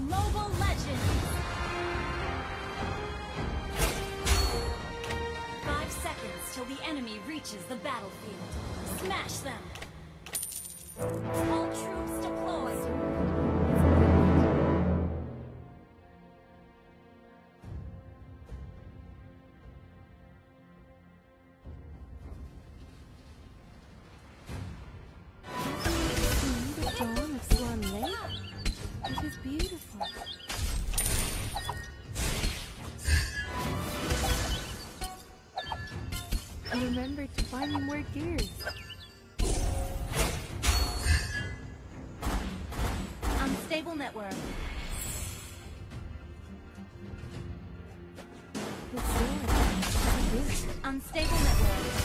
Mobile Legends! 5 seconds till the enemy reaches the battlefield. Smash them! All troops deployed! This is beautiful. And remember to find me more gears. Unstable network. Unstable network.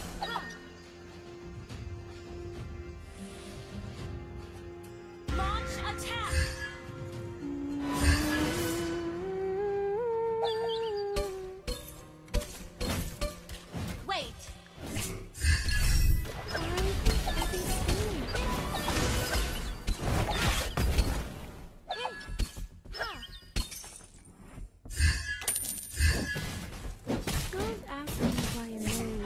Launch attack! Wait! Don't ask me why I'm married.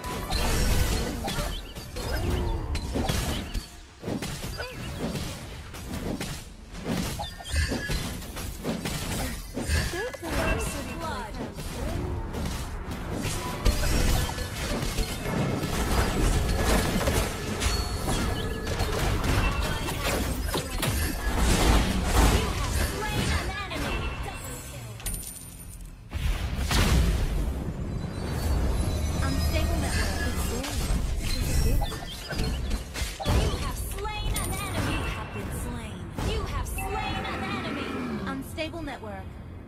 Unstable network.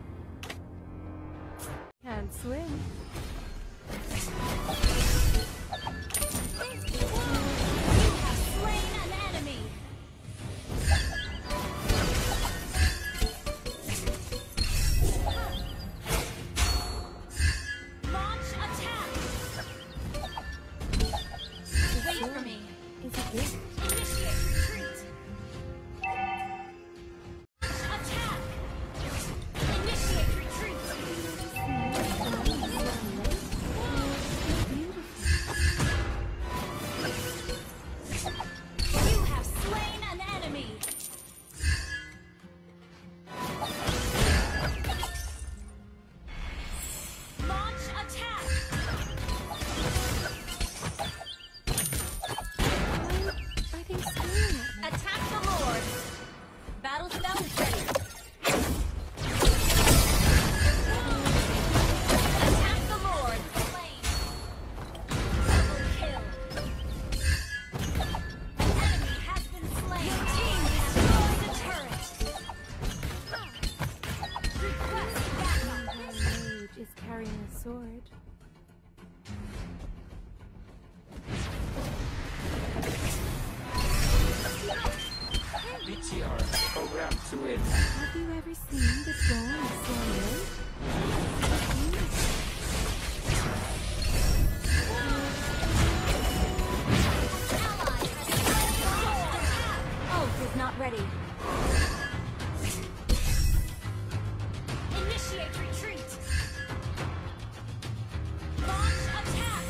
Can't swim. You have slain an enemy. Launch attack. Wait for me. Is it good? Initiate retreat. Attack. Initiate retreat. You have slain an enemy. Launch attack. Why are they staring at me? Attack the Lord. Battle spell is ready. Attack the Lord. Slain. Double kill. An enemy has been slain. Your team destroyed the turret. Request backup. My mage is carrying a sword. BTR program to win. Have you ever seen the dawn of Swan Lake? Ally has slain. Ult is not ready. Initiate retreat. Launch attack.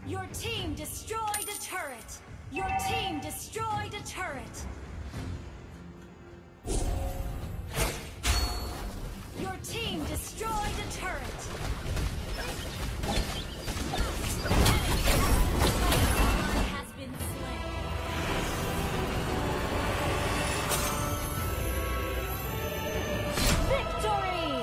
Your team destroyed a turret! Your team destroyed a turret! Your team destroyed a turret! Ally has been slain. Victory!